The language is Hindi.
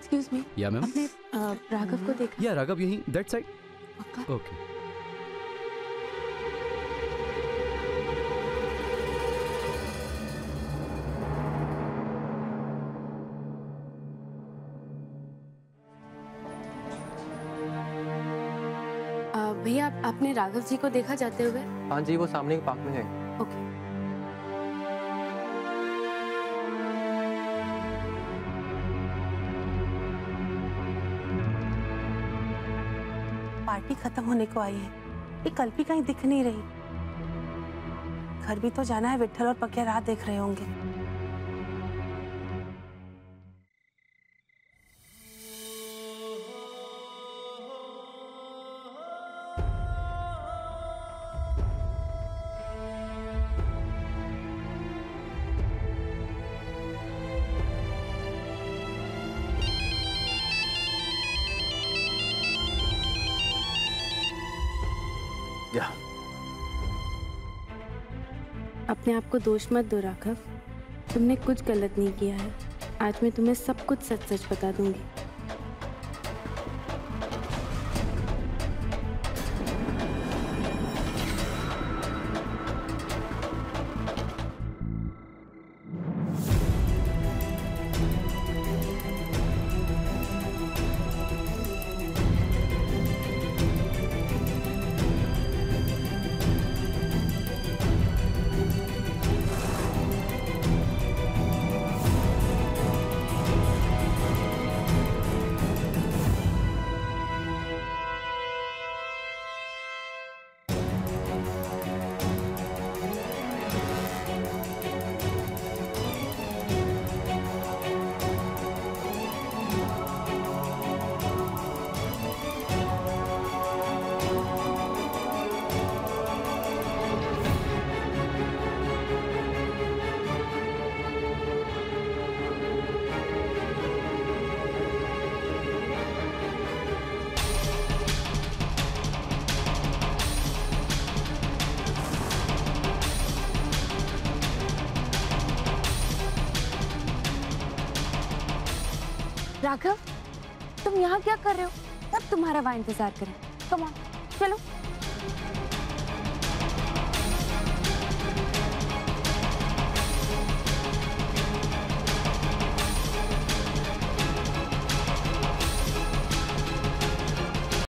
Excuse me. या मैम। आपने राघव को देखा? या राघव यहीं दैट साइड। पक्का? ओके। भैया आपने राघव जी को देखा जाते हुए? हाँ जी, वो सामने के पार्क में है। ओके। पार्टी खत्म होने को आई है, ये कल्पी कहीं दिख नहीं रही। घर भी तो जाना है, विट्ठल और पकिया राह देख रहे होंगे। अपने आप को दोष मत दो राघव, तुमने कुछ गलत नहीं किया है। आज मैं तुम्हें सब कुछ सच सच बता दूंगी। राघव, तुम यहाँ क्या कर रहे हो? तब तुम्हारा वहाँ इंतजार करें। कम ऑन, चलो।